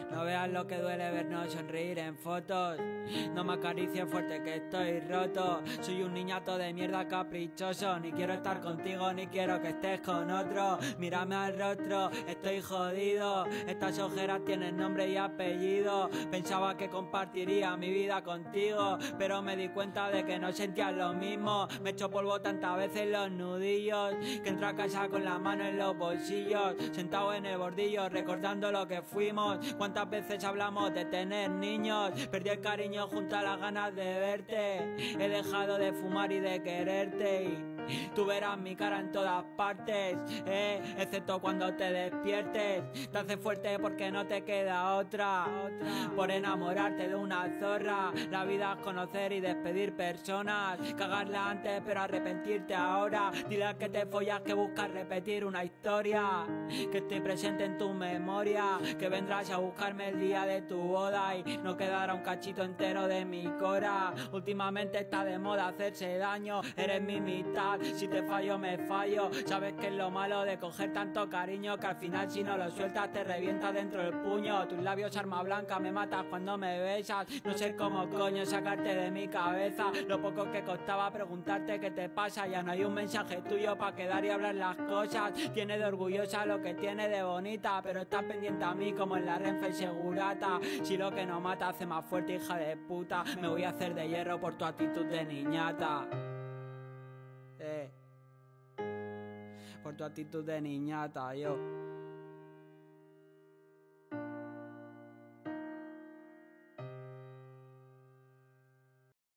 No veas lo que duele vernos sonreír en fotos. No me acaricies fuerte que estoy roto. Soy un niñato de mierda caprichoso. Ni quiero estar contigo ni quiero que estés con otro. Mírame al rostro, estoy jodido. Estas ojeras tienen nombre y apellido. Pensaba que compartiría mi vida contigo, pero me di cuenta de que no sentías lo mismo. Me echo polvo tantas veces en los nudillos que entro a casa con la mano en los bolsillos, sentado en el bordillo recordando lo que fuimos. Cuántas veces hablamos de tener niños. Perdí el cariño junto a las ganas de verte. He dejado de fumar y de quererte y tú verás mi cara en todas partes, excepto cuando te despiertes. Te hace fuerte porque no te queda otra por enamorarte de una zorra. La vida es conocer y despedir personas, cagarla antes pero arrepentirte ahora. Dile al que te follas que buscas repetir una historia, que estoy presente en tu memoria, que vendrás a buscarme el día de tu boda y no quedará un cachito entero de mi cora. Últimamente está de moda hacerse daño, eres mi mitad, si te fallo me fallo. Sabes que es lo malo de coger tanto cariño, que al final si no lo sueltas te revienta dentro del puño. Tus labios arma blanca, me matas cuando me besas. No sé cómo coño sacarte de mi cabeza lo poco que costaba preguntarte qué te pasa. Ya no hay un mensaje tuyo para quedar y hablar las cosas. Tiene de orgullosa lo que tiene de bonita, pero estás pendiente a mí como en la Renfe y Segurata. Si lo que no mata hace más fuerte, hija de puta, me voy a hacer de hierro por tu actitud de niñata. Por tu actitud de niñata, yo.